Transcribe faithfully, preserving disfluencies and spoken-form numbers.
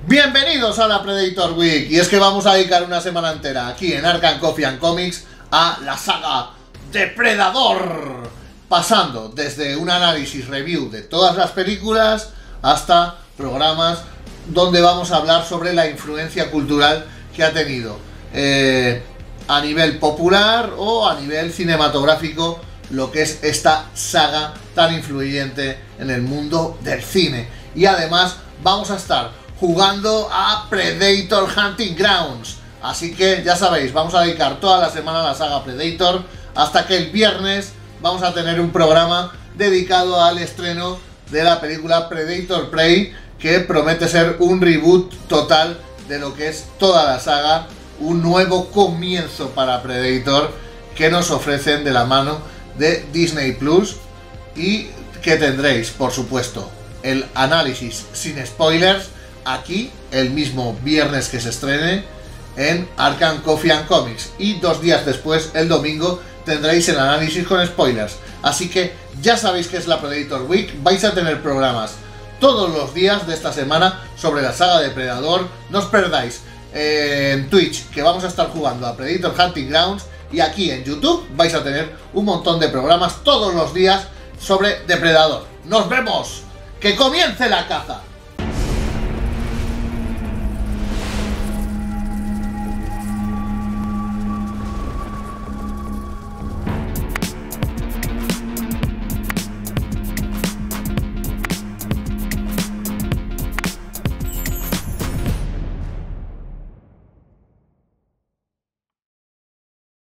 Bienvenidos a la Predator Week. Y es que vamos a dedicar una semana entera aquí en Arkham Coffee and Comics a la saga Depredador, pasando desde un análisis review de todas las películas hasta programas donde vamos a hablar sobre la influencia cultural que ha tenido eh, a nivel popular o a nivel cinematográfico lo que es esta saga tan influyente en el mundo del cine. Y además vamos a estar jugando a Predator Hunting Grounds. Así que ya sabéis, vamos a dedicar toda la semana a la saga Predator, hasta que el viernes vamos a tener un programa dedicado al estreno de la película Predator Prey, que promete ser un reboot total de lo que es toda la saga, un nuevo comienzo para Predator que nos ofrecen de la mano de Disney Plus, y que tendréis, por supuesto, el análisis sin spoilers aquí el mismo viernes que se estrene en Arkham Coffee and Comics, y dos días después, el domingo, tendréis el análisis con spoilers. Así que ya sabéis que es la Predator Week, vais a tener programas todos los días de esta semana sobre la saga de Depredador. No os perdáis eh, en Twitch, que vamos a estar jugando a Predator Hunting Grounds, y aquí en YouTube vais a tener un montón de programas todos los días sobre Depredador. ¡Nos vemos! ¡Que comience la caza!